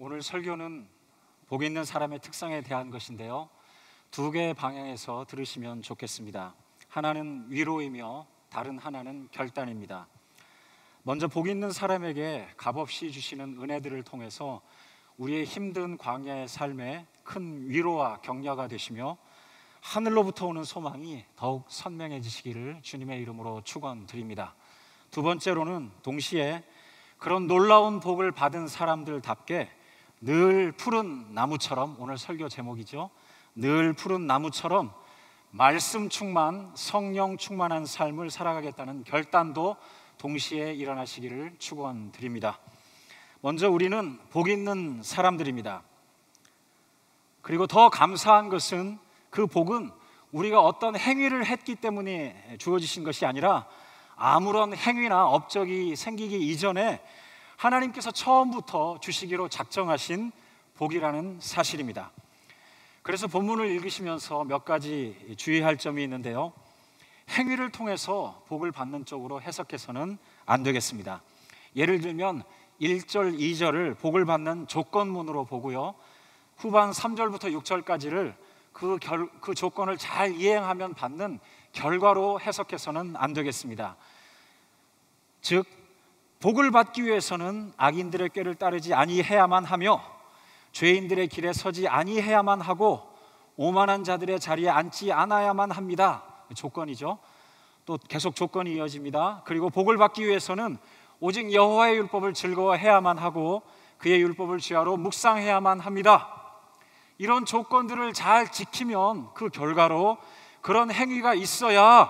오늘 설교는 복 있는 사람의 특성에 대한 것인데요, 두 개의 방향에서 들으시면 좋겠습니다. 하나는 위로이며 다른 하나는 결단입니다. 먼저 복 있는 사람에게 값없이 주시는 은혜들을 통해서 우리의 힘든 광야의 삶에 큰 위로와 격려가 되시며 하늘로부터 오는 소망이 더욱 선명해지시기를 주님의 이름으로 축원드립니다. 두 번째로는 동시에 그런 놀라운 복을 받은 사람들답게 늘 푸른 나무처럼, 오늘 설교 제목이죠, 늘 푸른 나무처럼 말씀 충만, 성령 충만한 삶을 살아가겠다는 결단도 동시에 일어나시기를 축원드립니다. 먼저 우리는 복 있는 사람들입니다. 그리고 더 감사한 것은 그 복은 우리가 어떤 행위를 했기 때문에 주어지신 것이 아니라 아무런 행위나 업적이 생기기 이전에 하나님께서 처음부터 주시기로 작정하신 복이라는 사실입니다. 그래서 본문을 읽으시면서 몇 가지 주의할 점이 있는데요, 행위를 통해서 복을 받는 쪽으로 해석해서는 안 되겠습니다. 예를 들면 1절, 2절을 복을 받는 조건문으로 보고요, 후반 3절부터 6절까지를 그 조건을 잘 이행하면 받는 결과로 해석해서는 안 되겠습니다. 즉, 복을 받기 위해서는 악인들의 꾀를 따르지 아니해야만 하며 죄인들의 길에 서지 아니해야만 하고 오만한 자들의 자리에 앉지 않아야만 합니다. 조건이죠. 또 계속 조건이 이어집니다. 그리고 복을 받기 위해서는 오직 여호와의 율법을 즐거워해야만 하고 그의 율법을 주야로 묵상해야만 합니다. 이런 조건들을 잘 지키면 그 결과로 그런 행위가 있어야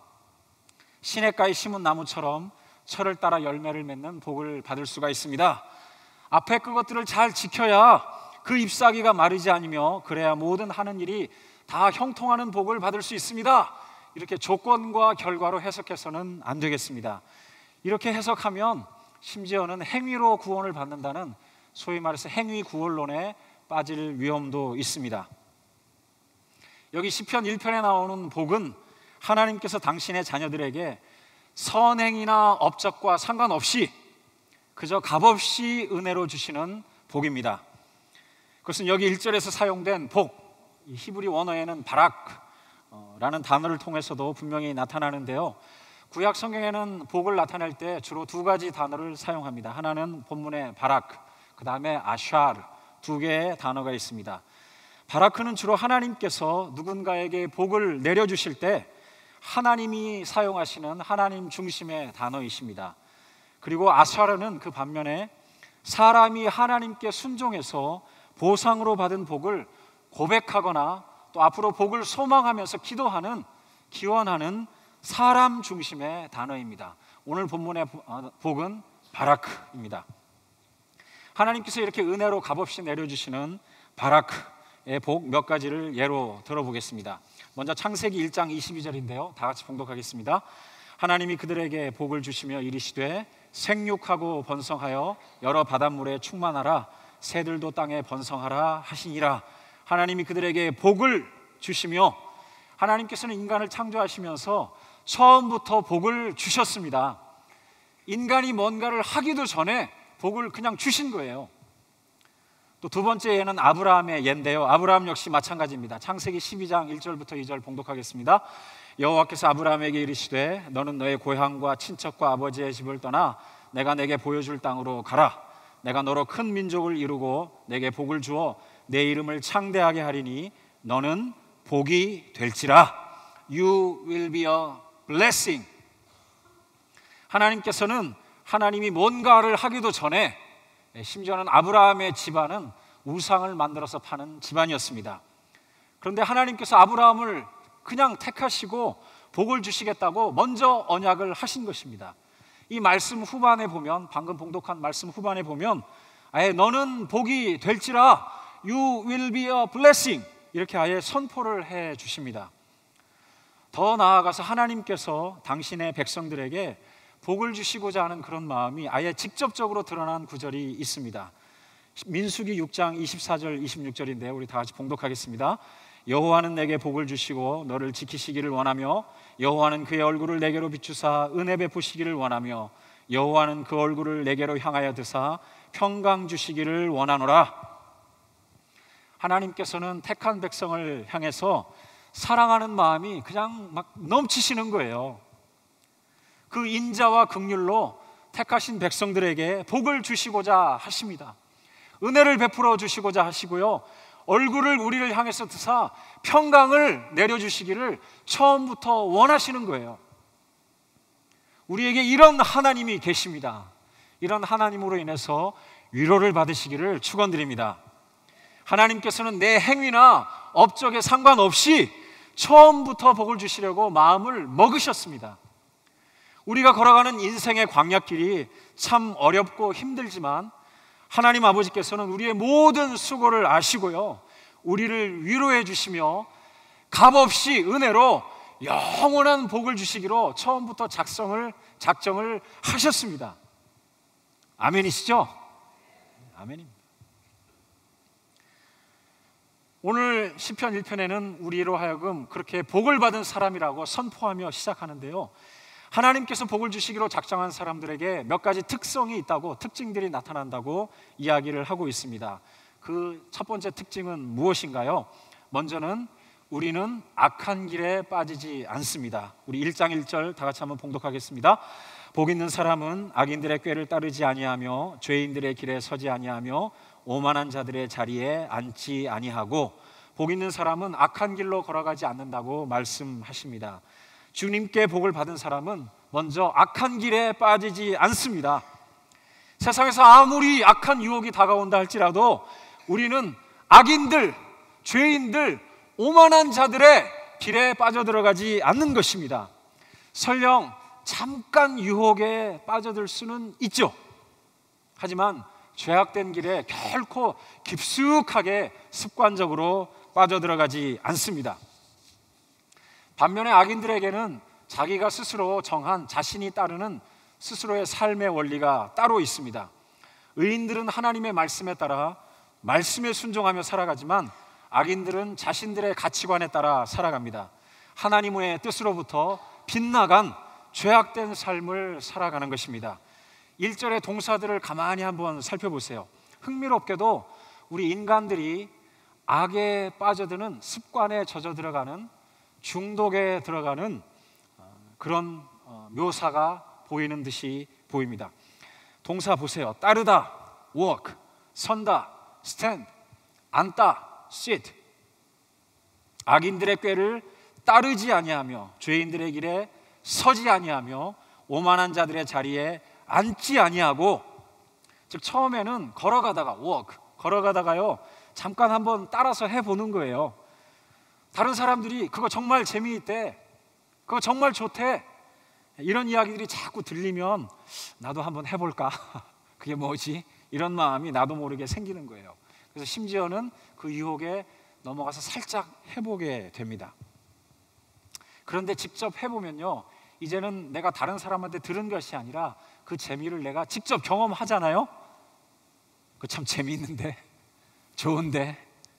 시냇가에 심은 나무처럼 철을 따라 열매를 맺는 복을 받을 수가 있습니다. 앞에 그것들을 잘 지켜야 그 잎사귀가 마르지 않으며 그래야 모든 하는 일이 다 형통하는 복을 받을 수 있습니다. 이렇게 조건과 결과로 해석해서는 안 되겠습니다. 이렇게 해석하면 심지어는 행위로 구원을 받는다는 소위 말해서 행위 구원론에 빠질 위험도 있습니다. 여기 시편 1편에 나오는 복은 하나님께서 당신의 자녀들에게 선행이나 업적과 상관없이 그저 값없이 은혜로 주시는 복입니다. 그것은 여기 1절에서 사용된 복, 히브리 원어에는 바락라는 단어를 통해서도 분명히 나타나는데요, 구약 성경에는 복을 나타낼 때 주로 두 가지 단어를 사용합니다. 하나는 본문의 바락, 그 다음에 아샤르, 두 개의 단어가 있습니다. 바라크는 주로 하나님께서 누군가에게 복을 내려주실 때 하나님이 사용하시는 하나님 중심의 단어이십니다. 그리고 아샤르는 그 반면에 사람이 하나님께 순종해서 보상으로 받은 복을 고백하거나 또 앞으로 복을 소망하면서 기원하는 사람 중심의 단어입니다. 오늘 본문의 복은 바라크입니다. 하나님께서 이렇게 은혜로 값없이 내려주시는 바라크의 복 몇 가지를 예로 들어보겠습니다. 먼저 창세기 1장 22절인데요, 다 같이 봉독하겠습니다. 하나님이 그들에게 복을 주시며 이르시되 생육하고 번성하여 여러 바닷물에 충만하라, 새들도 땅에 번성하라 하시니라. 하나님이 그들에게 복을 주시며, 하나님께서는 인간을 창조하시면서 처음부터 복을 주셨습니다. 인간이 뭔가를 하기도 전에 복을 그냥 주신 거예요. 또 두 번째 예는 아브라함의 예인데요, 아브라함 역시 마찬가지입니다. 창세기 12장 1절부터 2절 봉독하겠습니다. 여호와께서 아브라함에게 이르시되 너는 너의 고향과 친척과 아버지의 집을 떠나 내가 내게 보여줄 땅으로 가라. 내가 너로 큰 민족을 이루고 내게 복을 주어 내 이름을 창대하게 하리니 너는 복이 될지라. You will be a blessing. 하나님께서는 하나님이 뭔가를 하기도 전에, 심지어는 아브라함의 집안은 우상을 만들어서 파는 집안이었습니다. 그런데 하나님께서 아브라함을 그냥 택하시고 복을 주시겠다고 먼저 언약을 하신 것입니다. 이 말씀 후반에 보면, 방금 봉독한 말씀 후반에 보면 아예 너는 복이 될지라, You will be a blessing, 이렇게 아예 선포를 해 주십니다. 더 나아가서 하나님께서 당신의 백성들에게 복을 주시고자 하는 그런 마음이 아예 직접적으로 드러난 구절이 있습니다. 민수기 6장 24절 26절인데요, 우리 다 같이 봉독하겠습니다. 여호와는 내게 복을 주시고 너를 지키시기를 원하며 여호와는 그의 얼굴을 내게로 비추사 은혜 베푸시기를 원하며 여호와는 그 얼굴을 내게로 향하여 드사 평강 주시기를 원하노라. 하나님께서는 택한 백성을 향해서 사랑하는 마음이 그냥 막 넘치시는 거예요. 그 인자와 긍휼로 택하신 백성들에게 복을 주시고자 하십니다. 은혜를 베풀어 주시고자 하시고요, 얼굴을 우리를 향해서 드사 평강을 내려주시기를 처음부터 원하시는 거예요. 우리에게 이런 하나님이 계십니다. 이런 하나님으로 인해서 위로를 받으시기를 축원드립니다. 하나님께서는 내 행위나 업적에 상관없이 처음부터 복을 주시려고 마음을 먹으셨습니다. 우리가 걸어가는 인생의 광야길이 참 어렵고 힘들지만 하나님 아버지께서는 우리의 모든 수고를 아시고요, 우리를 위로해 주시며 값없이 은혜로 영원한 복을 주시기로 처음부터 작정을 하셨습니다. 아멘이시죠? 아멘입니다. 오늘 시편 1편에는 우리로 하여금 그렇게 복을 받은 사람이라고 선포하며 시작하는데요, 하나님께서 복을 주시기로 작정한 사람들에게 몇 가지 특성이 있다고, 특징들이 나타난다고 이야기를 하고 있습니다. 그 첫 번째 특징은 무엇인가요? 먼저는 우리는 악한 길에 빠지지 않습니다. 우리 1장 1절 다 같이 한번 봉독하겠습니다. 복 있는 사람은 악인들의 꾀를 따르지 아니하며 죄인들의 길에 서지 아니하며 오만한 자들의 자리에 앉지 아니하고, 복 있는 사람은 악한 길로 걸어가지 않는다고 말씀하십니다. 주님께 복을 받은 사람은 먼저 악한 길에 빠지지 않습니다. 세상에서 아무리 악한 유혹이 다가온다 할지라도 우리는 악인들, 죄인들, 오만한 자들의 길에 빠져들어가지 않는 것입니다. 설령 잠깐 유혹에 빠져들 수는 있죠. 하지만 죄악된 길에 결코 깊숙하게 습관적으로 빠져들어가지 않습니다. 반면에 악인들에게는 자기가 스스로 정한 자신이 따르는 스스로의 삶의 원리가 따로 있습니다. 의인들은 하나님의 말씀에 따라 말씀에 순종하며 살아가지만 악인들은 자신들의 가치관에 따라 살아갑니다. 하나님의 뜻으로부터 빗나간 죄악된 삶을 살아가는 것입니다. 1절의 동사들을 가만히 한번 살펴보세요. 흥미롭게도 우리 인간들이 악에 빠져드는 습관에 젖어 들어가는, 중독에 들어가는 그런 묘사가 보이는 듯이 보입니다. 동사 보세요. 따르다, walk, 선다, stand, 앉다, sit. 악인들의 꾀를 따르지 아니하며 죄인들의 길에 서지 아니하며 오만한 자들의 자리에 앉지 아니하고, 즉 처음에는 걸어가다가 walk, 걸어가다가요 잠깐 한번 따라서 해보는 거예요. 다른 사람들이 그거 정말 재미있대, 그거 정말 좋대, 이런 이야기들이 자꾸 들리면 나도 한번 해볼까? 그게 뭐지? 이런 마음이 나도 모르게 생기는 거예요. 그래서 심지어는 그 유혹에 넘어가서 살짝 해보게 됩니다. 그런데 직접 해보면요, 이제는 내가 다른 사람한테 들은 것이 아니라 그 재미를 내가 직접 경험하잖아요. 그 참 재미있는데, 좋은데,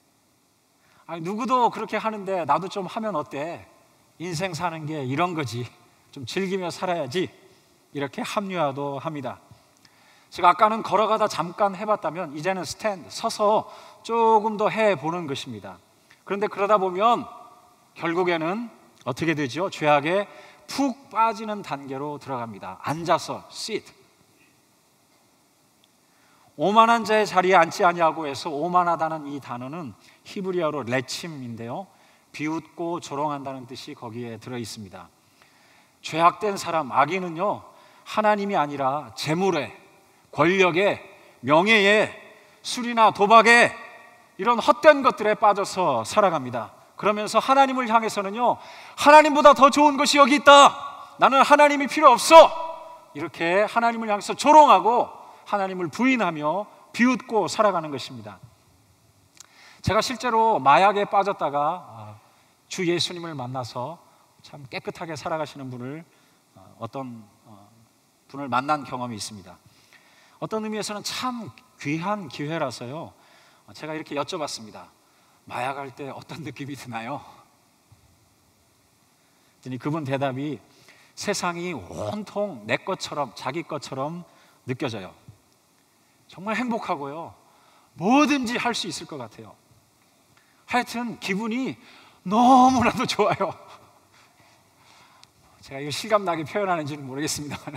아니, 누구도 그렇게 하는데 나도 좀 하면 어때? 인생 사는 게 이런 거지, 좀 즐기며 살아야지, 이렇게 합리화도 합니다. 제가 아까는 걸어가다 잠깐 해봤다면 이제는 스탠드, 서서 조금 더 해보는 것입니다. 그런데 그러다 보면 결국에는 어떻게 되죠? 죄악에 푹 빠지는 단계로 들어갑니다. 앉아서 sit. 오만한 자의 자리에 앉지 아니하고 해서 오만하다는 이 단어는 히브리어로 레침인데요, 비웃고 조롱한다는 뜻이 거기에 들어 있습니다. 죄악된 사람, 악인은요 하나님이 아니라 재물에, 권력에, 명예에, 술이나 도박에, 이런 헛된 것들에 빠져서 살아갑니다. 그러면서 하나님을 향해서는요, 하나님보다 더 좋은 것이 여기 있다, 나는 하나님이 필요 없어, 이렇게 하나님을 향해서 조롱하고 하나님을 부인하며 비웃고 살아가는 것입니다. 제가 실제로 마약에 빠졌다가 주 예수님을 만나서 참 깨끗하게 살아가시는 분을, 어떤 분을 만난 경험이 있습니다. 어떤 의미에서는 참 귀한 기회라서요, 제가 이렇게 여쭤봤습니다. 마약할 때 어떤 느낌이 드나요? 그랬더니 그분 대답이 세상이 온통 내 것처럼, 자기 것처럼 느껴져요. 정말 행복하고요, 뭐든지 할 수 있을 것 같아요. 하여튼 기분이 너무나도 좋아요. 제가 이거 실감나게 표현하는지는 모르겠습니다만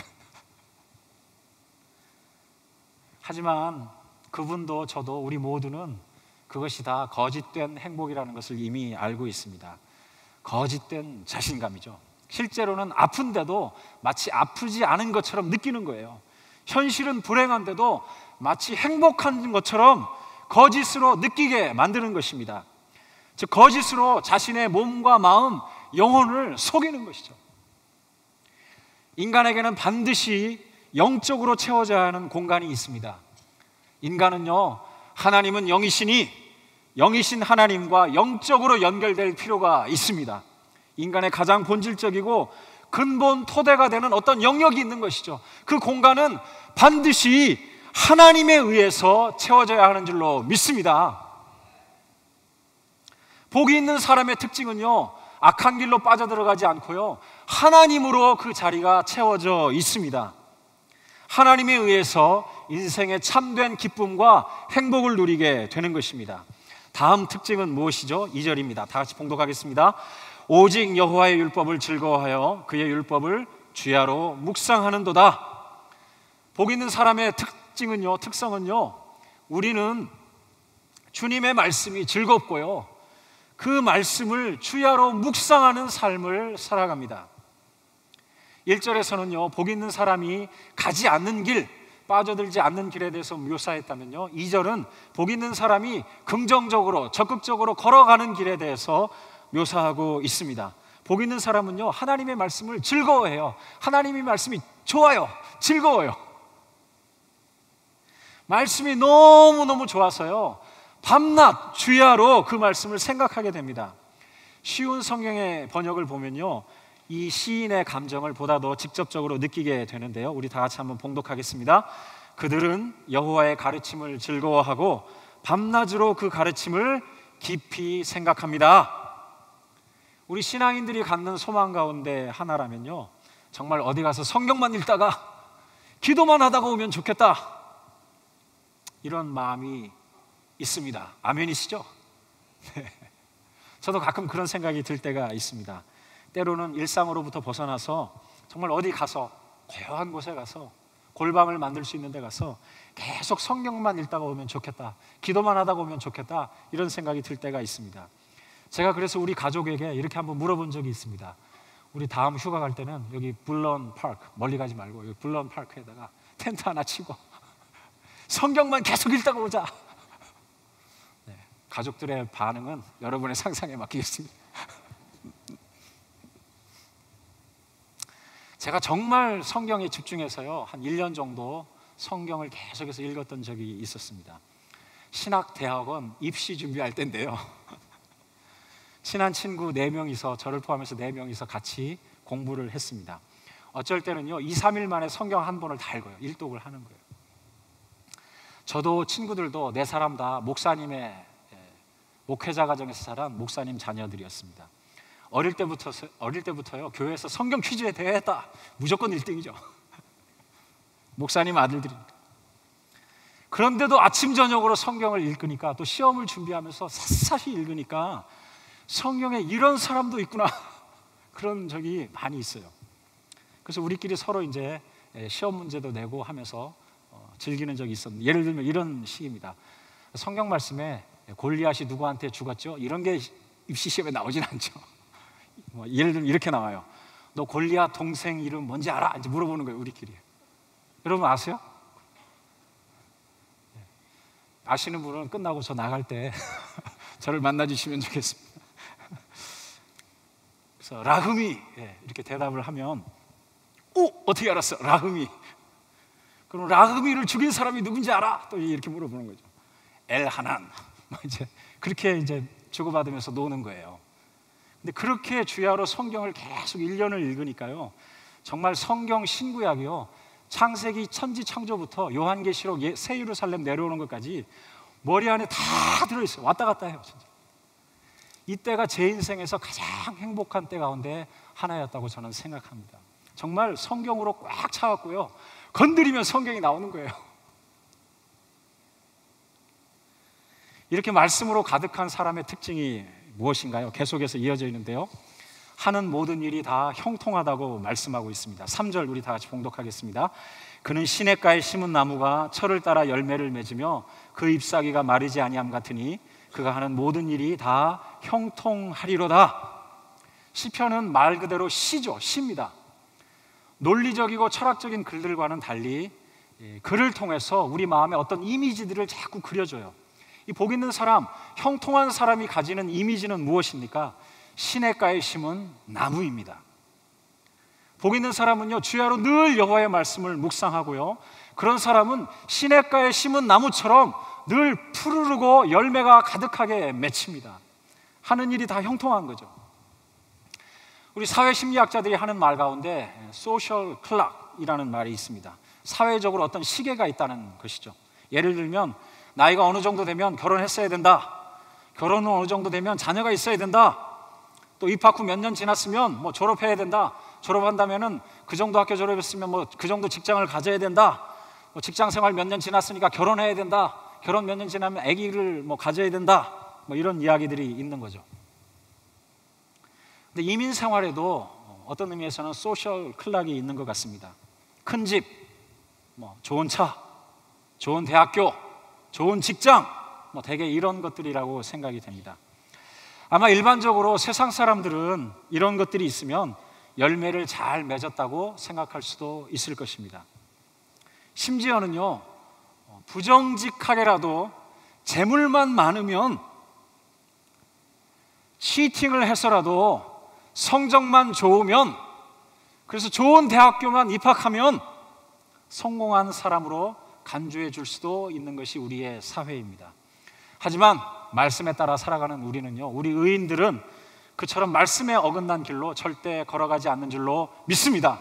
하지만 그분도 저도 우리 모두는 그것이 다 거짓된 행복이라는 것을 이미 알고 있습니다. 거짓된 자신감이죠. 실제로는 아픈데도 마치 아프지 않은 것처럼 느끼는 거예요. 현실은 불행한데도 마치 행복한 것처럼 거짓으로 느끼게 만드는 것입니다. 즉 거짓으로 자신의 몸과 마음, 영혼을 속이는 것이죠. 인간에게는 반드시 영적으로 채워져야 하는 공간이 있습니다. 인간은요, 하나님은 영이시니 영이신 하나님과 영적으로 연결될 필요가 있습니다. 인간의 가장 본질적이고 근본 토대가 되는 어떤 영역이 있는 것이죠. 그 공간은 반드시 하나님에 의해서 채워져야 하는 줄로 믿습니다. 복이 있는 사람의 특징은요, 악한 길로 빠져들어가지 않고요, 하나님으로 그 자리가 채워져 있습니다. 하나님에 의해서 인생의 참된 기쁨과 행복을 누리게 되는 것입니다. 다음 특징은 무엇이죠? 2절입니다. 다 같이 봉독하겠습니다. 오직 여호와의 율법을 즐거워하여 그의 율법을 주야로 묵상하는도다. 복 있는 사람의 특성은요, 우리는 주님의 말씀이 즐겁고요, 그 말씀을 주야로 묵상하는 삶을 살아갑니다. 1절에서는요, 복 있는 사람이 가지 않는 길, 빠져들지 않는 길에 대해서 묘사했다면요, 2절은 복 있는 사람이 긍정적으로 적극적으로 걸어가는 길에 대해서 묘사하고 있습니다. 복 있는 사람은요, 하나님의 말씀을 즐거워해요. 하나님의 말씀이 좋아요, 즐거워요. 말씀이 너무너무 좋아서요, 밤낮 주야로 그 말씀을 생각하게 됩니다. 쉬운 성경의 번역을 보면요, 이 시인의 감정을 보다 더 직접적으로 느끼게 되는데요, 우리 다 같이 한번 봉독하겠습니다. 그들은 여호와의 가르침을 즐거워하고 밤낮으로 그 가르침을 깊이 생각합니다. 우리 신앙인들이 갖는 소망 가운데 하나라면요, 정말 어디 가서 성경만 읽다가 기도만 하다가 오면 좋겠다, 이런 마음이 있습니다. 아멘이시죠? 네. 저도 가끔 그런 생각이 들 때가 있습니다. 때로는 일상으로부터 벗어나서 정말 어디 가서 고요한 곳에 가서 골방을 만들 수 있는 데 가서 계속 성경만 읽다가 오면 좋겠다, 기도만 하다가 오면 좋겠다, 이런 생각이 들 때가 있습니다. 제가 그래서 우리 가족에게 이렇게 한번 물어본 적이 있습니다. 우리 다음 휴가 갈 때는 여기 블런 파크, 멀리 가지 말고 여기 블런 파크에다가 텐트 하나 치고 성경만 계속 읽다가 오자. 네, 가족들의 반응은 여러분의 상상에 맡기겠습니다. 제가 정말 성경에 집중해서요, 한 1년 정도 성경을 계속해서 읽었던 적이 있었습니다. 신학대학원 입시 준비할 때인데요, 친한 친구 4명이서, 저를 포함해서 4명이서 같이 공부를 했습니다. 어쩔 때는요 2, 3일 만에 성경 한 권을 다 읽어요. 일독을 하는 거예요. 저도 친구들도 4사람 다 목사님의 목회자 가정에서 자란 목사님 자녀들이었습니다. 어릴 때부터요 교회에서 성경 퀴즈에 대회했다, 무조건 1등이죠. 목사님 아들들이니까. 그런데도 아침 저녁으로 성경을 읽으니까, 또 시험을 준비하면서 샅샅이 읽으니까 성경에 이런 사람도 있구나, 그런 적이 많이 있어요. 그래서 우리끼리 서로 이제 시험 문제도 내고 하면서 즐기는 적이 있었는데, 예를 들면 이런 시입니다. 성경 말씀에 골리앗이 누구한테 죽었죠? 이런 게 입시 시험에 나오진 않죠. 예를 들면 이렇게 나와요. 너 골리앗 동생 이름 뭔지 알아? 이제 물어보는 거예요, 우리끼리. 여러분 아세요? 아시는 분은 끝나고 저 나갈 때 저를 만나주시면 좋겠습니다. 그래서 라흠이, 이렇게 대답을 하면, 오, 어떻게 알았어? 라흠이. 그럼 라흠이를 죽인 사람이 누군지 알아? 또 이렇게 물어보는 거죠. 엘하난. 이제 그렇게 이제 주고받으면서 노는 거예요. 근데 그렇게 주야로 성경을 계속 1년을 읽으니까요, 정말 성경 신구약이요, 창세기 천지 창조부터 요한계시록 새 예루살렘 내려오는 것까지 머리 안에 다 들어있어요. 왔다 갔다 해요, 진짜. 이때가 제 인생에서 가장 행복한 때 가운데 하나였다고 저는 생각합니다. 정말 성경으로 꽉 차왔고요, 건드리면 성경이 나오는 거예요. 이렇게 말씀으로 가득한 사람의 특징이 무엇인가요? 계속해서 이어져 있는데요, 하는 모든 일이 다 형통하다고 말씀하고 있습니다. 3절 우리 다 같이 봉독하겠습니다. 그는 시냇가에 심은 나무가 철을 따라 열매를 맺으며 그 잎사귀가 마르지 아니함 같으니 그가 하는 모든 일이 다 형통하리로다. 시편은 말 그대로 시죠. 시입니다. 논리적이고 철학적인 글들과는 달리 글을 통해서 우리 마음에 어떤 이미지들을 자꾸 그려줘요. 이 복 있는 사람, 형통한 사람이 가지는 이미지는 무엇입니까? 시냇가에 심은 나무입니다. 복 있는 사람은요, 주야로 늘 여호와의 말씀을 묵상하고요, 그런 사람은 시냇가에 심은 나무처럼 늘 푸르르고 열매가 가득하게 맺힙니다. 하는 일이 다 형통한 거죠. 우리 사회심리학자들이 하는 말 가운데 소셜 클락이라는 말이 있습니다. 사회적으로 어떤 시계가 있다는 것이죠. 예를 들면 나이가 어느 정도 되면 결혼했어야 된다, 결혼은 어느 정도 되면 자녀가 있어야 된다, 또 입학 후 몇 년 지났으면 뭐 졸업해야 된다, 졸업한다면은 그 정도 학교 졸업했으면 뭐 그 정도 직장을 가져야 된다, 뭐 직장 생활 몇 년 지났으니까 결혼해야 된다, 결혼 몇 년 지나면 아기를 뭐 가져야 된다, 뭐 이런 이야기들이 있는 거죠. 근데 이민 생활에도 어떤 의미에서는 소셜 클락이 있는 것 같습니다. 큰 집, 뭐 좋은 차, 좋은 대학교, 좋은 직장, 뭐 대개 이런 것들이라고 생각이 됩니다. 아마 일반적으로 세상 사람들은 이런 것들이 있으면 열매를 잘 맺었다고 생각할 수도 있을 것입니다. 심지어는요, 부정직하게라도 재물만 많으면, 치팅을 해서라도 성적만 좋으면, 그래서 좋은 대학교만 입학하면 성공한 사람으로 간주해 줄 수도 있는 것이 우리의 사회입니다. 하지만 말씀에 따라 살아가는 우리는요, 우리 의인들은 그처럼 말씀에 어긋난 길로 절대 걸어가지 않는 줄로 믿습니다.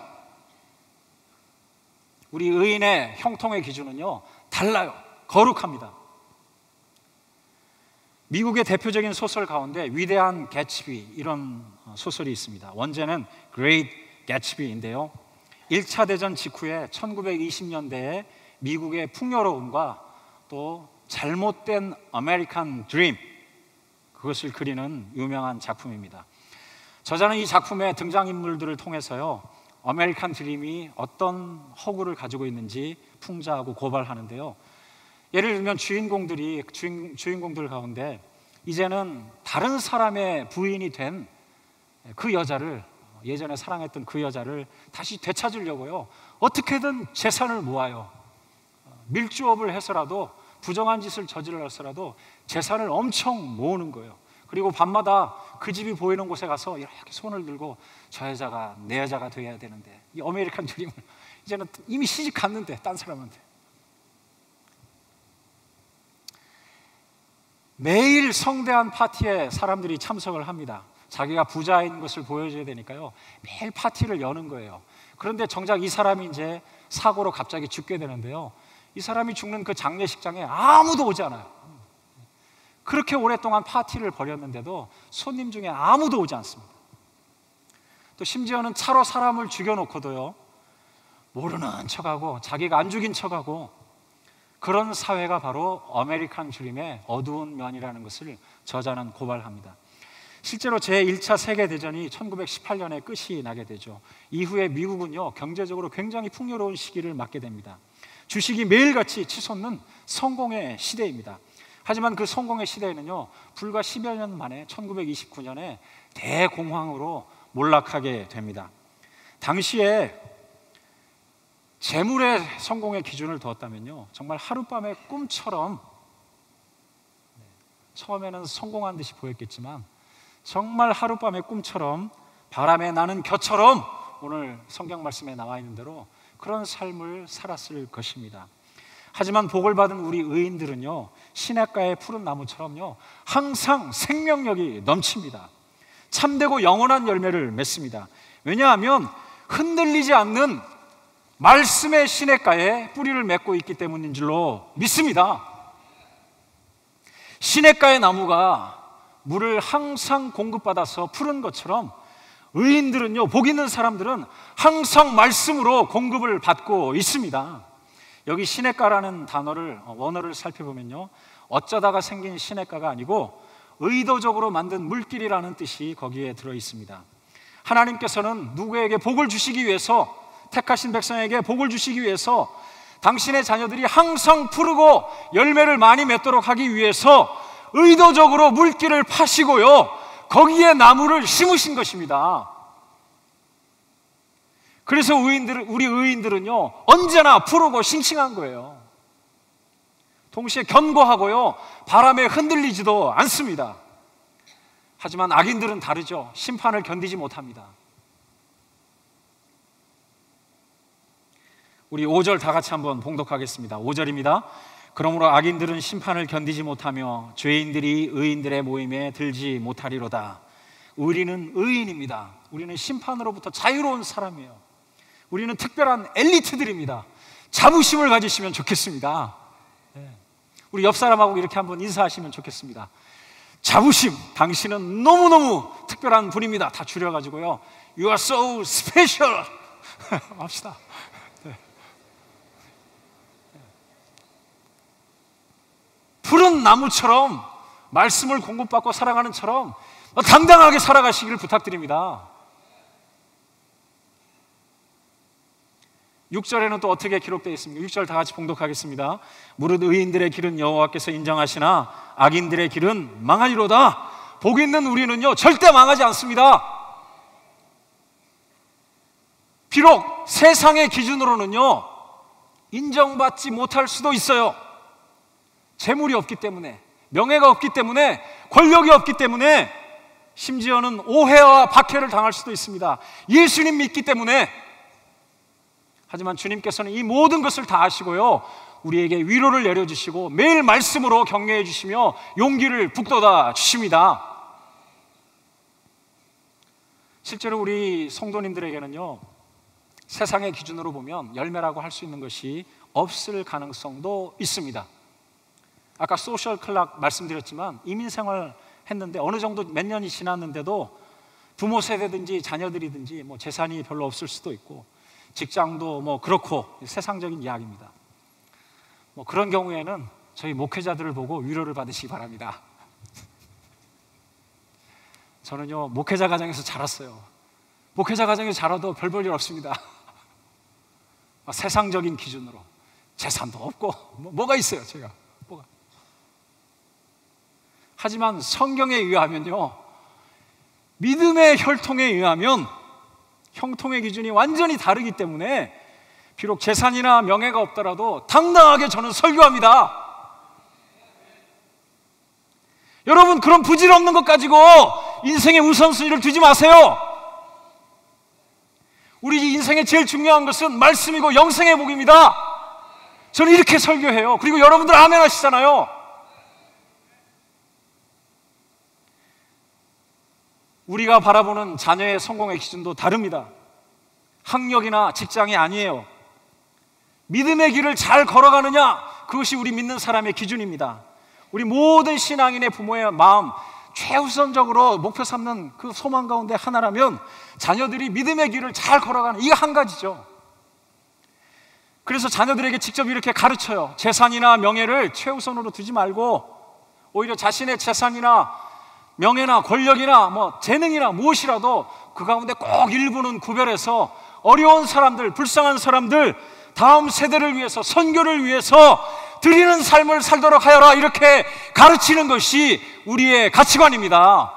우리 의인의 형통의 기준은요, 달라요. 거룩합니다. 미국의 대표적인 소설 가운데 위대한 개츠비, 이런 소설이 있습니다. 원제는 Great Gatsby인데요, 1차 대전 직후에 1920년대에 미국의 풍요로움과 또 잘못된 아메리칸 드림, 그것을 그리는 유명한 작품입니다. 저자는 이 작품의 등장인물들을 통해서요, 아메리칸 드림이 어떤 허구를 가지고 있는지 풍자하고 고발하는데요, 예를 들면 주인공들 가운데 이제는 다른 사람의 부인이 된 그 여자를, 예전에 사랑했던 그 여자를 다시 되찾으려고요, 어떻게든 재산을 모아요. 밀주업을 해서라도, 부정한 짓을 저질러서라도 재산을 엄청 모으는 거예요. 그리고 밤마다 그 집이 보이는 곳에 가서 이렇게 손을 들고 저 여자가 내 여자가 돼야 되는데, 이 아메리칸 드림을 이제는 이미 시집 갔는데 딴 사람한테. 매일 성대한 파티에 사람들이 참석을 합니다. 자기가 부자인 것을 보여줘야 되니까요, 매일 파티를 여는 거예요. 그런데 정작 이 사람이 이제 사고로 갑자기 죽게 되는데요, 이 사람이 죽는 그 장례식장에 아무도 오지 않아요. 그렇게 오랫동안 파티를 벌였는데도 손님 중에 아무도 오지 않습니다. 또 심지어는 차로 사람을 죽여놓고도요, 모르는 척하고 자기가 안 죽인 척하고, 그런 사회가 바로 아메리칸 드림의 어두운 면이라는 것을 저자는 고발합니다. 실제로 제1차 세계대전이 1918년에 끝이 나게 되죠. 이후에 미국은요, 경제적으로 굉장히 풍요로운 시기를 맞게 됩니다. 주식이 매일같이 치솟는 성공의 시대입니다. 하지만 그 성공의 시대에는요, 불과 10여 년 만에 1929년에 대공황으로 몰락하게 됩니다. 당시에 재물의 성공의 기준을 두었다면요, 정말 하룻밤의 꿈처럼, 처음에는 성공한 듯이 보였겠지만 정말 하룻밤의 꿈처럼, 바람에 나는 겨처럼, 오늘 성경 말씀에 나와 있는 대로 그런 삶을 살았을 것입니다. 하지만 복을 받은 우리 의인들은요, 시냇가의 푸른 나무처럼요, 항상 생명력이 넘칩니다. 참되고 영원한 열매를 맺습니다. 왜냐하면 흔들리지 않는 말씀의 시냇가에 뿌리를 맺고 있기 때문인 줄로 믿습니다. 시냇가의 나무가 물을 항상 공급받아서 푸른 것처럼 의인들은요, 복 있는 사람들은 항상 말씀으로 공급을 받고 있습니다. 여기 시냇가라는 단어를, 원어를 살펴보면요, 어쩌다가 생긴 시냇가가 아니고 의도적으로 만든 물길이라는 뜻이 거기에 들어 있습니다. 하나님께서는 누구에게 복을 주시기 위해서, 택하신 백성에게 복을 주시기 위해서 당신의 자녀들이 항상 푸르고 열매를 많이 맺도록 하기 위해서 의도적으로 물길을 파시고요, 거기에 나무를 심으신 것입니다. 그래서 우리 의인들은요 언제나 푸르고 싱싱한 거예요. 동시에 견고하고요 바람에 흔들리지도 않습니다. 하지만 악인들은 다르죠. 심판을 견디지 못합니다. 우리 5절 다 같이 한번 봉독하겠습니다. 5절입니다. 그러므로 악인들은 심판을 견디지 못하며 죄인들이 의인들의 모임에 들지 못하리로다. 우리는 의인입니다. 우리는 심판으로부터 자유로운 사람이에요. 우리는 특별한 엘리트들입니다. 자부심을 가지시면 좋겠습니다. 우리 옆 사람하고 이렇게 한번 인사하시면 좋겠습니다. 자부심, 당신은 너무너무 특별한 분입니다. 다 줄여가지고요, You are so special 합시다. 푸른 나무처럼 말씀을 공급받고 살아가는 처럼 당당하게 살아가시기를 부탁드립니다. 6절에는 또 어떻게 기록되어 있습니까? 6절 다 같이 봉독하겠습니다. 무릇 의인들의 길은 여호와께서 인정하시나 악인들의 길은 망하리로다. 복 있는 우리는요 절대 망하지 않습니다. 비록 세상의 기준으로는요 인정받지 못할 수도 있어요. 재물이 없기 때문에, 명예가 없기 때문에, 권력이 없기 때문에, 심지어는 오해와 박해를 당할 수도 있습니다. 예수님 믿기 때문에. 하지만 주님께서는 이 모든 것을 다 아시고요 우리에게 위로를 내려주시고 매일 말씀으로 격려해 주시며 용기를 북돋아 주십니다. 실제로 우리 성도님들에게는요 세상의 기준으로 보면 열매라고 할 수 있는 것이 없을 가능성도 있습니다. 아까 소셜 클락 말씀드렸지만 이민생활 했는데 어느 정도 몇 년이 지났는데도 부모 세대든지 자녀들이든지 뭐 재산이 별로 없을 수도 있고 직장도 뭐 그렇고 세상적인 이야기입니다. 뭐 그런 경우에는 저희 목회자들을 보고 위로를 받으시기 바랍니다. 저는요 목회자 가정에서 자랐어요. 목회자 가정에서 자라도 별 볼 일 없습니다. 세상적인 기준으로 재산도 없고 뭐가 있어요 제가. 뭐가. 하지만 성경에 의하면요 믿음의 혈통에 의하면 형통의 기준이 완전히 다르기 때문에 비록 재산이나 명예가 없더라도 당당하게 저는 설교합니다. 여러분 그런 부질없는 것 가지고 인생의 우선순위를 두지 마세요. 우리 인생의 제일 중요한 것은 말씀이고 영생의 복입니다. 저는 이렇게 설교해요. 그리고 여러분들 아멘 하시잖아요. 우리가 바라보는 자녀의 성공의 기준도 다릅니다. 학력이나 직장이 아니에요. 믿음의 길을 잘 걸어가느냐, 그것이 우리 믿는 사람의 기준입니다. 우리 모든 신앙인의 부모의 마음, 최우선적으로 목표 삼는 그 소망 가운데 하나라면 자녀들이 믿음의 길을 잘 걸어가는, 이거 한 가지죠. 그래서 자녀들에게 직접 이렇게 가르쳐요. 재산이나 명예를 최우선으로 두지 말고 오히려 자신의 재산이나 명예나 권력이나 뭐 재능이나 무엇이라도 그 가운데 꼭 일부는 구별해서 어려운 사람들, 불쌍한 사람들, 다음 세대를 위해서, 선교를 위해서 드리는 삶을 살도록 하여라, 이렇게 가르치는 것이 우리의 가치관입니다.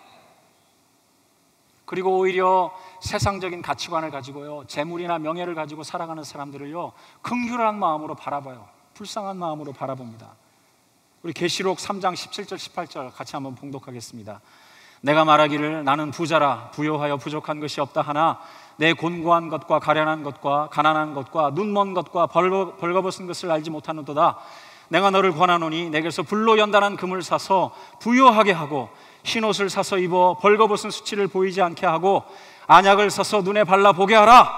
그리고 오히려 세상적인 가치관을 가지고요, 재물이나 명예를 가지고 살아가는 사람들을요, 긍휼한 마음으로 바라봐요. 불쌍한 마음으로 바라봅니다. 우리 계시록 3장 17절 18절 같이 한번 봉독하겠습니다. 내가 말하기를 나는 부자라 부요하여 부족한 것이 없다 하나 내 곤고한 것과 가련한 것과 가난한 것과 눈먼 것과 벌거벗은 것을 알지 못하는도다. 내가 너를 권하노니 내게서 불로 연단한 금을 사서 부요하게 하고 흰옷을 사서 입어 벌거벗은 수치를 보이지 않게 하고 안약을 사서 눈에 발라 보게 하라.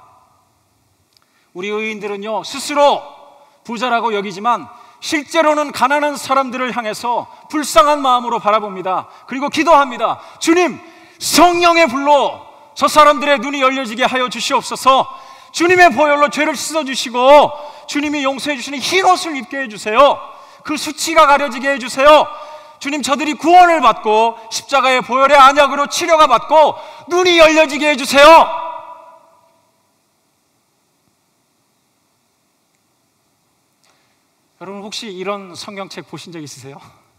우리 의인들은요 스스로 부자라고 여기지만 실제로는 가난한 사람들을 향해서 불쌍한 마음으로 바라봅니다. 그리고 기도합니다. 주님, 성령의 불로 저 사람들의 눈이 열려지게 하여 주시옵소서. 주님의 보혈로 죄를 씻어주시고 주님이 용서해 주시는 흰 옷을 입게 해주세요. 그 수치가 가려지게 해주세요. 주님, 저들이 구원을 받고 십자가의 보혈의 안약으로 치료가 받고 눈이 열려지게 해주세요. 여러분, 혹시 이런 성경책 보신 적 있으세요?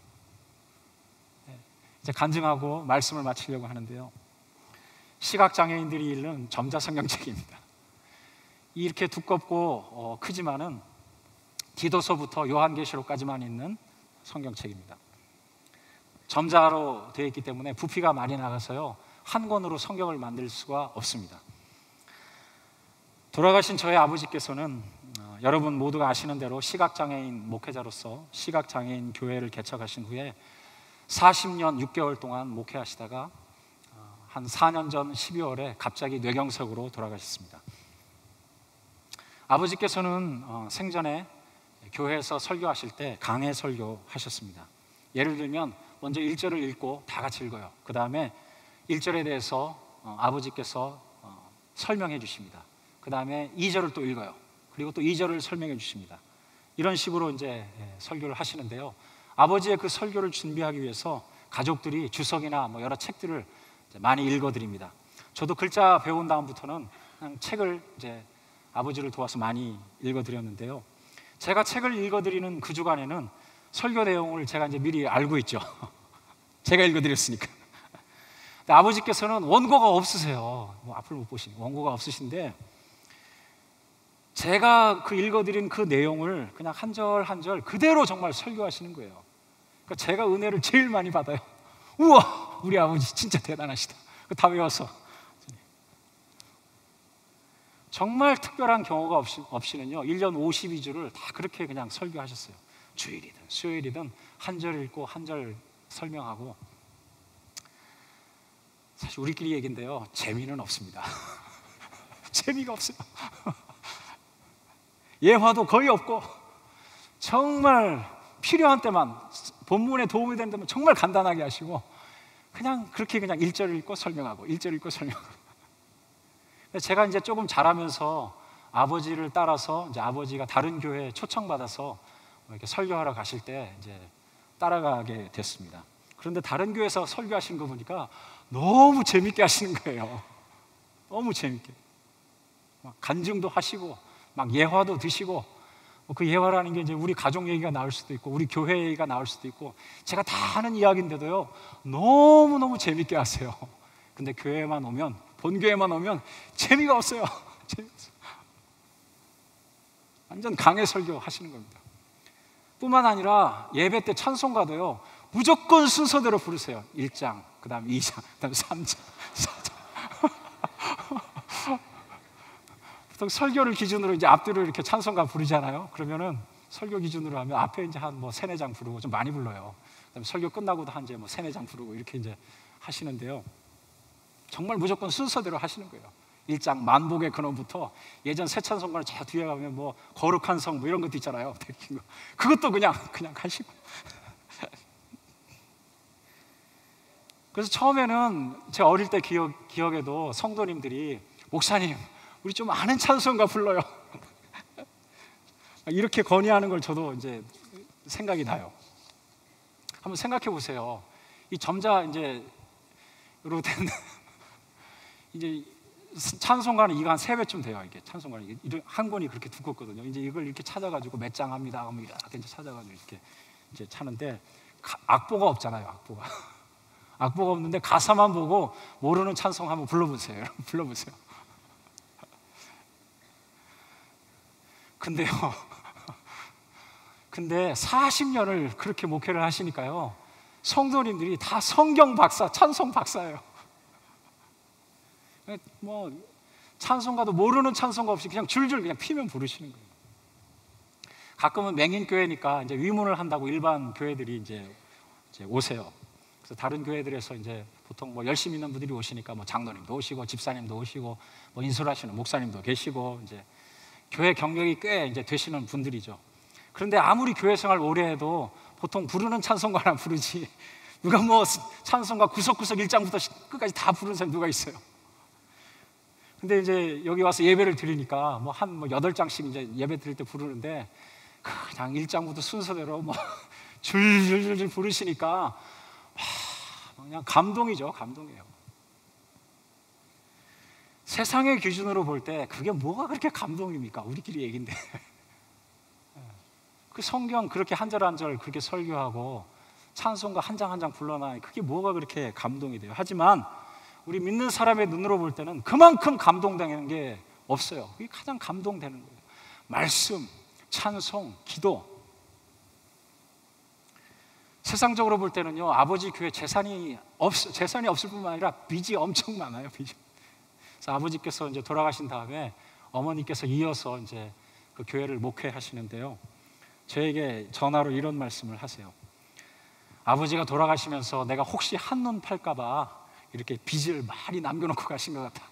이제 간증하고 말씀을 마치려고 하는데요, 시각장애인들이 읽는 전자성경책입니다. 이렇게 두껍고 크지만은 디도서부터 요한계시록까지만 있는 성경책입니다. 점자로 되어 있기 때문에 부피가 많이 나가서요, 한 권으로 성경을 만들 수가 없습니다. 돌아가신 저희 아버지께서는 여러분 모두가 아시는 대로 시각장애인 목회자로서 시각장애인 교회를 개척하신 후에 40년 6개월 동안 목회하시다가 한 4년 전 12월에 갑자기 뇌경색으로 돌아가셨습니다. 아버지께서는 생전에 교회에서 설교하실 때 강해 설교하셨습니다. 예를 들면 먼저 1절을 읽고 다 같이 읽어요. 그 다음에 1절에 대해서 아버지께서 설명해 주십니다. 그 다음에 2절을 또 읽어요. 그리고 또 2절을 설명해 주십니다. 이런 식으로 이제 설교를 하시는데요, 아버지의 그 설교를 준비하기 위해서 가족들이 주석이나 뭐 여러 책들을 많이 읽어드립니다. 저도 글자 배운 다음부터는 그냥 책을 이제 아버지를 도와서 많이 읽어드렸는데요, 제가 책을 읽어드리는 그 주간에는 설교 내용을 제가 이제 미리 알고 있죠. 제가 읽어드렸으니까. 근데 아버지께서는 원고가 없으세요. 뭐 앞을 못 보시니 원고가 없으신데 제가 그 읽어드린 그 내용을 그냥 한 절 한 절 그대로 정말 설교하시는 거예요. 그러니까 제가 은혜를 제일 많이 받아요. 우와, 우리 아버지 진짜 대단하시다. 다 외워서. 정말 특별한 경우가 없이는요, 1년 52주를 다 그렇게 그냥 설교하셨어요. 주일이든 수요일이든 한 절 읽고 한 절 설명하고. 사실 우리끼리 얘기인데요, 재미는 없습니다. 재미가 없어요. 예화도 거의 없고 정말 필요한 때만, 본문에 도움이 되는 데만 정말 간단하게 하시고 그냥 그렇게 그냥 1절 읽고 설명하고 1절 읽고 설명하고. 제가 이제 조금 자라면서 아버지를 따라서 이제 아버지가 다른 교회에 초청받아서 이렇게 설교하러 가실 때 이제 따라가게 됐습니다. 그런데 다른 교회에서 설교하시는 거 보니까 너무 재밌게 하시는 거예요. 너무 재밌게. 막 간증도 하시고 막 예화도 드시고, 그 예화라는 게 이제 우리 가족 얘기가 나올 수도 있고 우리 교회 얘기가 나올 수도 있고 제가 다 하는 이야기인데도요, 너무너무 재밌게 하세요. 근데 교회에만 오면, 본교회만 오면 재미가 없어요. 재미없어요. 완전 강해 설교 하시는 겁니다. 뿐만 아니라 예배 때 찬송가도요, 무조건 순서대로 부르세요. 1장, 그 다음 2장, 그 다음 3장, 4장. 보통 설교를 기준으로 이제 앞뒤로 이렇게 찬송가 부르잖아요. 그러면은 설교 기준으로 하면 앞에 이제 한 뭐 3-4장 부르고 좀 많이 불러요. 그다음에 설교 끝나고도 한 이제 뭐 3-4장 부르고 이렇게 이제 하시는데요, 정말 무조건 순서대로 하시는 거예요. 1장 만복의 근원부터 예전 새 찬송가를 저 뒤에 가면 뭐 거룩한 성 뭐 이런 것도 있잖아요. 그것도 그냥 하시고. 그래서 처음에는 제 어릴 때 기억에도 성도님들이, 목사님 우리 좀 아는 찬송가 불러요. 이렇게 건의하는 걸 저도 이제 생각이 나요. 한번 생각해 보세요. 이 점자 이제로 된 이제 찬송가는 이거 한 3배쯤 돼요. 이게 찬송가는 한 권이 그렇게 두껍거든요. 이제 이걸 이렇게 찾아가지고 몇 장 합니다 하면 이렇게 이제 찾아가지고 이렇게 이제 차는데 악보가 없잖아요. 악보가 없는데 가사만 보고 모르는 찬송 한번 불러보세요. 여러분 불러보세요. 근데 40년을 그렇게 목회를 하시니까요, 성도님들이 다 성경 박사, 찬송 박사예요. 뭐 찬송가도 모르는 찬송가 없이 그냥 줄줄 그냥 피면 부르시는 거예요. 가끔은 맹인교회니까 이제 위문을 한다고 일반 교회들이 이제 오세요. 그래서 다른 교회들에서 이제 보통 뭐 열심히 있는 분들이 오시니까 뭐 장로님도 오시고 집사님도 오시고 뭐 인솔하시는 목사님도 계시고 이제 교회 경력이 꽤 이제 되시는 분들이죠. 그런데 아무리 교회 생활 오래 해도 보통 부르는 찬송가나 부르지, 누가 뭐 찬송가 구석구석 1장부터 끝까지 다 부르는 사람이 누가 있어요. 근데 이제 여기 와서 예배를 드리니까 뭐 한 8장씩 이제 예배 드릴 때 부르는데, 그냥 1장부터 순서대로 뭐 줄줄줄 부르시니까 그냥 감동이죠. 감동이에요. 세상의 기준으로 볼 때 그게 뭐가 그렇게 감동입니까? 우리끼리 얘긴데. 그 성경 그렇게 한 절 한 절 그렇게 설교하고 찬송가 한 장 한 장 불러놔, 그게 뭐가 그렇게 감동이 돼요? 하지만 우리 믿는 사람의 눈으로 볼 때는 그만큼 감동되는 게 없어요. 그게 가장 감동되는 거예요. 말씀, 찬송, 기도. 세상적으로 볼 때는요, 아버지 교회 재산이 없을 뿐만 아니라 빚이 엄청 많아요. 빚이. 그래서 아버지께서 이제 돌아가신 다음에 어머니께서 이어서 이제 그 교회를 목회하시는데요, 저에게 전화로 이런 말씀을 하세요. 아버지가 돌아가시면서 내가 혹시 한눈 팔까봐 이렇게 빚을 많이 남겨놓고 가신 것 같아.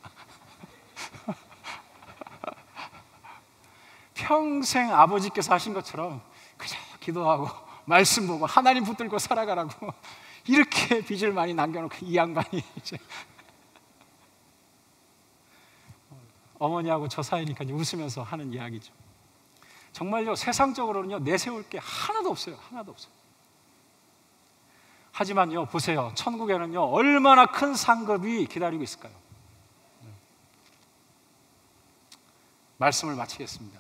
평생 아버지께서 하신 것처럼 그저 기도하고 말씀 보고 하나님 붙들고 살아가라고 이렇게 빚을 많이 남겨놓고 이 양반이 이제 어머니하고 저 사이니까 웃으면서 하는 이야기죠. 정말요, 세상적으로는요 내세울 게 하나도 없어요. 하나도 없어요. 하지만요, 보세요. 천국에는요 얼마나 큰 상급이 기다리고 있을까요? 말씀을 마치겠습니다.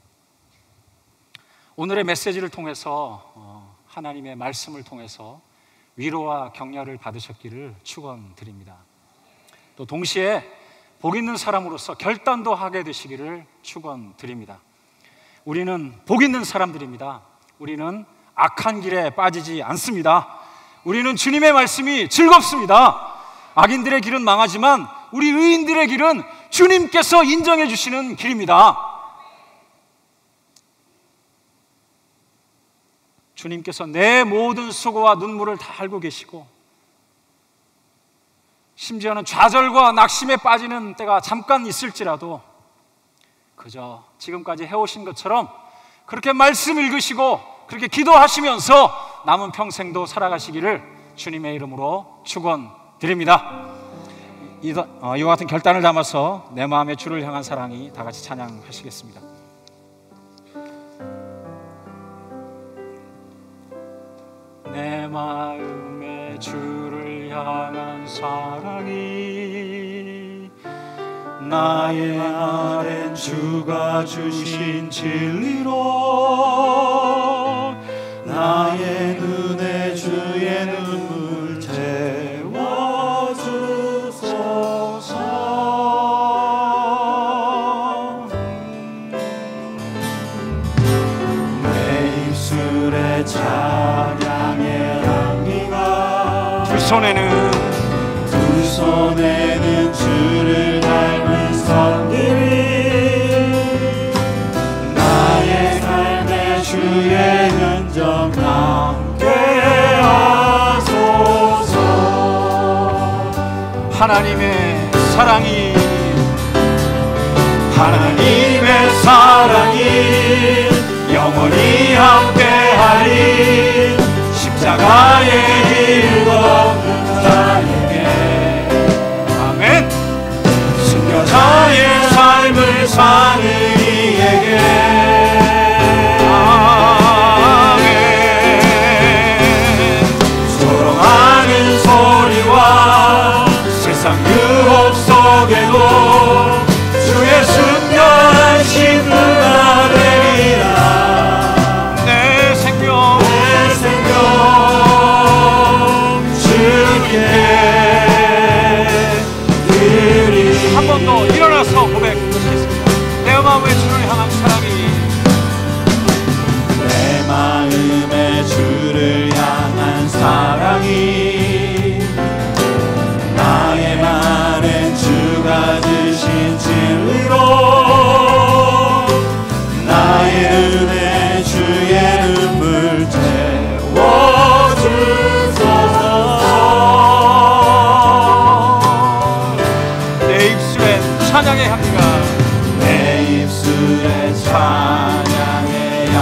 오늘의 메시지를 통해서 하나님의 말씀을 통해서 위로와 격려를 받으셨기를 축원드립니다. 또 동시에 복 있는 사람으로서 결단도 하게 되시기를 축원드립니다. 우리는 복 있는 사람들입니다. 우리는 악한 길에 빠지지 않습니다. 우리는 주님의 말씀이 즐겁습니다. 악인들의 길은 망하지만 우리 의인들의 길은 주님께서 인정해 주시는 길입니다. 주님께서 내 모든 수고와 눈물을 다 알고 계시고, 심지어는 좌절과 낙심에 빠지는 때가 잠깐 있을지라도 그저 지금까지 해오신 것처럼 그렇게 말씀 읽으시고 그렇게 기도하시면서 남은 평생도 살아가시기를 주님의 이름으로 축원드립니다. 이와 같은 결단을 담아서 내 마음의 주를 향한 사랑이 다 같이 찬양하시겠습니다. 내 마음의 주를 향한 사랑이 나의 안엔 주가 주신 진리로 나의 눈에 주의 눈물 채워주소서. 내 입술에 찬양의 향기가 두 손에는 주를 닮은 선들이 나의 삶의 주의 흔적 남게 하소서. 하나님의 사랑이 영원히 함께하리. 십자가의 길 걷는 자에게 아멘. 순교자의 삶을 사는 이에게 아멘. 조롱하는 소리와 세상 유혹 속에도 주의 순결한 신부가 되리라. 내 생명 한 번 더 일어나서 고백하시겠습니다. 내 마음의 주를 향한 사랑이 내 마음의 주를 향한 사랑이 나의 말엔 주가 주신 진리로 나의 은혜 주의 눈물 찬양의 향기가 내 입술에 찬양의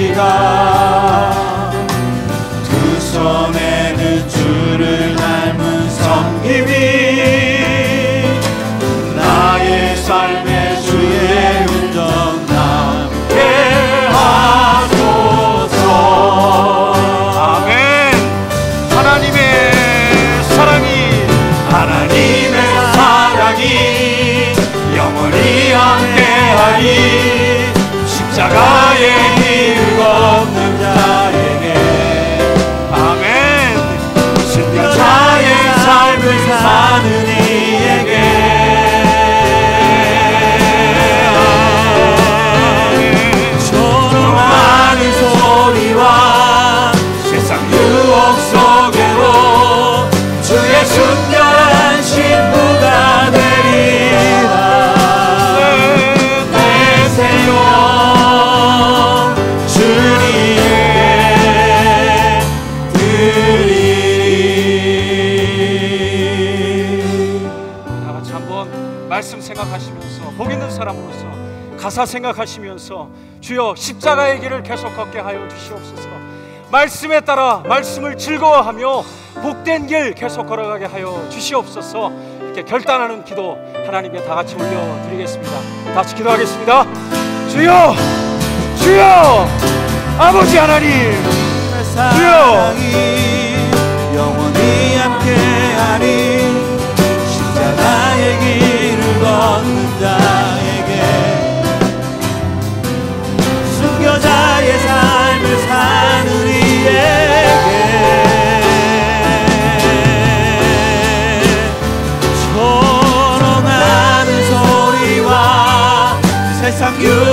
향기가 두 손에는 주를 닮은 섬김이 나의 삶의 주의 흔적 남게 하소서. 자이 십자가의 길을 걷는 자에게 아멘. 순교자의 삶을 사는 이에게 조롱하는 소리와 세상 유혹 속에로 주의 순결한 신부가 되리라. 내세요 주님께 드리리. 다 같이 한번 말씀 생각하시면서, 복 있는 사람으로서 가사 생각하시면서 주여 십자가의 길을 계속 걷게 하여 주시옵소서. 말씀에 따라 말씀을 즐거워하며 복된 길 계속 걸어가게 하여 주시옵소서. 이렇게 결단하는 기도 하나님께 다 같이 올려드리겠습니다. 다 같이 기도하겠습니다. 주여, 주여, 아버지 하나님, 주여, 영원히 함께하리. 십자가의 길을 걷는 자에게 순교자의 삶을 사는 이에게 조롱하는 소리와 세상